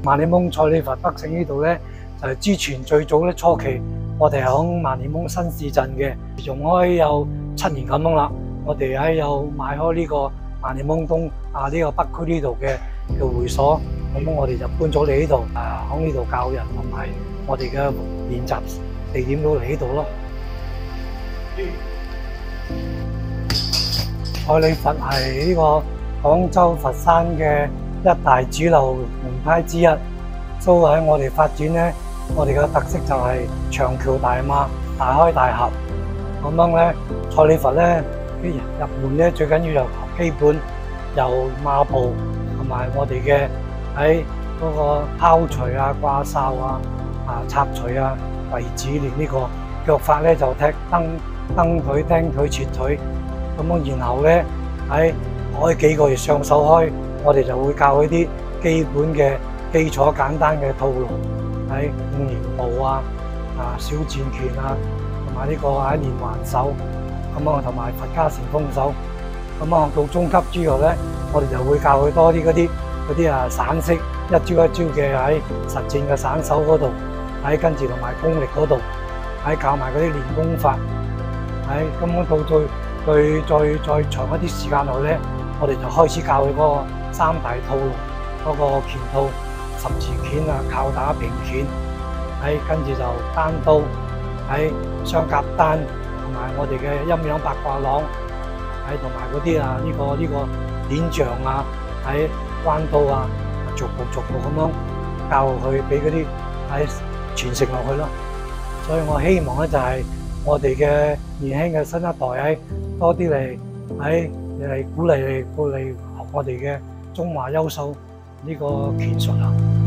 萬里蒙蔡李佛德勝呢度咧，就係之前最早咧初期，我哋響萬里蒙新市鎮嘅，用開有7年咁樣啦。我哋有買開呢個萬里蒙東呢個北區呢度嘅會所，咁我哋就搬咗嚟呢度，響呢度教人同埋我哋嘅練習地點都嚟呢度咯。蔡李佛係呢個廣州佛山嘅一大主流門派之一，所以喺我哋發展咧，我哋嘅特色就係長橋大馬、大開大合咁樣咧。蔡李佛咧入門咧最緊要就基本由馬步同埋我哋嘅喺嗰個拋錘啊、掛哨啊、插錘啊為止練呢個腳法咧就踢蹬腿、釘腿、切腿咁樣，然後咧喺開幾個月上手開，我哋就會教佢啲基本嘅基礎簡單嘅套路，喺五連步小戰拳同埋呢個喺連環手咁啊，同埋佛家旋風手咁啊。到中級之後咧，我哋就會教佢多啲嗰啲散式一招一招嘅喺實戰嘅散手嗰度，喺跟住同埋功力嗰度，喺教埋嗰啲練功法，喺咁樣到再長一啲時間內咧，我哋就開始教佢嗰個3大套路，嗰個拳套、十字拳靠打平拳，喺跟住就單刀，喺雙夾單，同埋我哋嘅陰陽八卦朗，喺同埋嗰啲呢個點將喺彎刀逐步咁樣教佢，俾嗰啲喺傳承落去咯。所以我希望咧就係我哋嘅年輕嘅新一代喺多啲嚟鼓勵學我哋嘅中華優秀呢個拳術。